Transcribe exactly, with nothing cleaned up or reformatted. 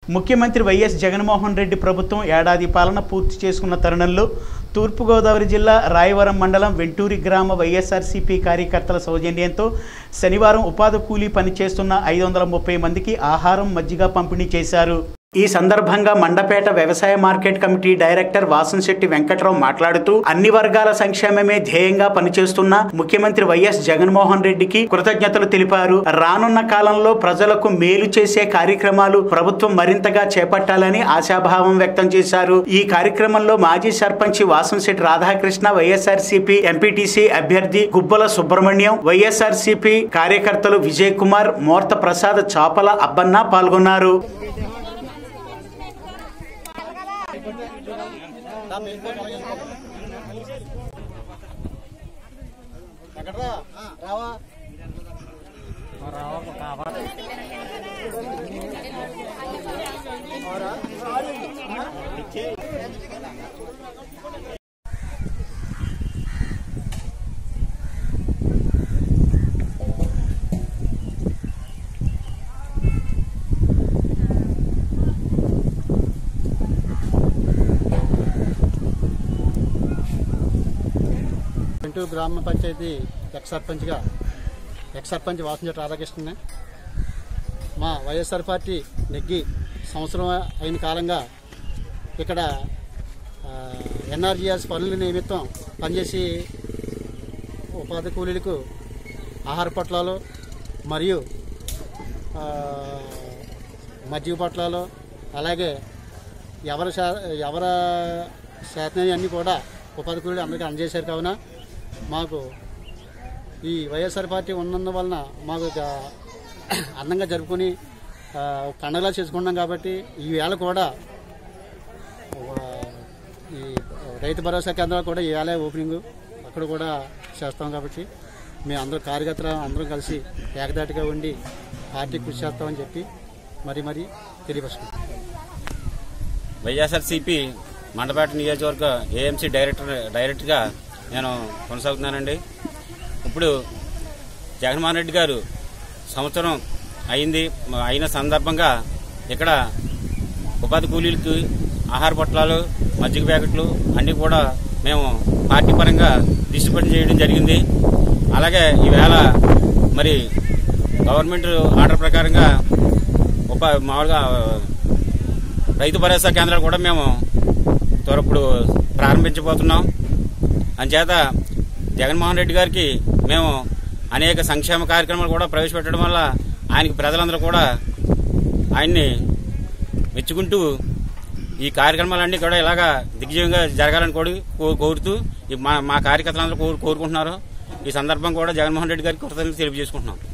ముఖ్యమంత్రి వైఎస్ జగన్మోహన్ రెడ్డి ప్రభుత్వం ఏడాది పాలన పూర్తి చేసుకున్న తరుణంలో తూర్పుగోదావరి జిల్లా రాయవరం మండలం వెంటూరి గ్రామ వైఎస్ఆర్సీపీ కార్యకర్తల సౌజన్యంతో శనివారం ఉపాధి కూలీ పనిచేస్తున్న ఐదు వందల ముప్పై మందికి ఆహారం మజ్జిగ పంపిణీ చేశారు। ఈ సందర్భంగా మండపేట వ్యవసాయ market committee director Vasamsetti Venkatrao మాట్లాడుతూ అన్ని వర్గాల సంక్షేమమే ధ్యేయంగా పనిచేస్తున్న ముఖ్యమంత్రి వైఎస్ జగన్మోహన్ రెడ్డికి కృతజ్ఞతలు తెలిపారు। రానున్న కాలంలో ప్రజలకు మేలు చేసే కార్యక్రమాలు ప్రభుత్వం మరింతగా చేపట్టాలని ఆశాభావం వ్యక్తం చేశారు। ఈ కార్యక్రమంలో మాజీ సర్పంచ్ వాసంశెట్టి రాధాకృష్ణ, వైఎస్ఆర్సీపీ ఎంపీటీసీ అభ్యర్థి గుబ్బల సుబ్రహ్మణ్యం, వైఎస్ఆర్సీపీ కార్యకర్తలు విజయ్ కుమార్, మోర్త ప్రసాద్, చాపల అబ్బన్న పాల్గొన్నారు। వెంటూరు గ్రామ పంచాయతీ ఎక్స్ సర్పంచ్గా ఎక్స్ సర్పంచ్ వాసంశెట్టి రాధాకృష్ణ మా వైఎస్ఆర్ పార్టీ నెగ్గి సంవత్సరం అయిన కాలంగా ఇక్కడ ఎన్ఆర్జీఎస్ పనుల నిమిత్తం పనిచేసి ఉపాధి కూలీలకు ఆహార పొట్లాలు మరియు మజ్జిగ పొట్లాలు అలాగే ఎవరి ఎవరి శాతం అన్నీ కూడా ఉపాధి కూలీలు అందరికీ అందజేశారు। కావున మాకు ఈ వైఎస్ఆర్ పార్టీ ఉన్నందువలన మాకు అందంగా జరుపుకొని పండగలా చేసుకుంటాం కాబట్టి ఈ వేళ కూడా ఈ రైతు భరోసా కేంద్రాలు కూడా ఈ వేళ ఓపెనింగ్ అక్కడ కూడా చేస్తాం కాబట్టి మేము అందరూ కార్యకర్తలు అందరం కలిసి ఏకదాటిగా ఉండి పార్టీ కృషి చేస్తామని చెప్పి మరీ మరీ తెలియపరుచుకుంటాం। వైఎస్ఆర్సీపీ మండపేట నియోజకవర్గ ఏఎంసీ డైరెక్టర్ డైరెక్టర్గా నేను కొనసాగుతున్నానండి। ఇప్పుడు జగన్మోహన్ రెడ్డి గారు సంవత్సరం అయింది అయిన సందర్భంగా ఇక్కడ ఉపాధి కూలీలకి ఆహార పొట్లాలు, మజ్జిగ ప్యాకెట్లు అన్నీ కూడా మేము పార్టీ పరంగా డిస్ట్రిబ్యూట్ చేయడం జరిగింది। అలాగే ఈవేళ మరి గవర్నమెంట్ ఆర్డర్ ప్రకారంగా ఉపా మామూలుగా రైతు భరోసా కేంద్రాలు కూడా మేము త్వరప్పుడు ప్రారంభించబోతున్నాం। అంచేత జగన్మోహన్ రెడ్డి గారికి మేము అనేక సంక్షేమ కార్యక్రమాలు కూడా ప్రవేశపెట్టడం వల్ల ఆయనకి ప్రజలందరూ కూడా ఆయన్ని మెచ్చుకుంటూ ఈ కార్యక్రమాలన్నీ కూడా ఇలాగా దిగ్విజయంగా జరగాలని కూడా కోరుతూ మా మా కార్యకర్తలందరూ కోరుకుంటున్నారు। ఈ సందర్భం కూడా జగన్మోహన్ రెడ్డి గారికి కృతజ్ఞతలు తెలియజేసుకుంటున్నాం।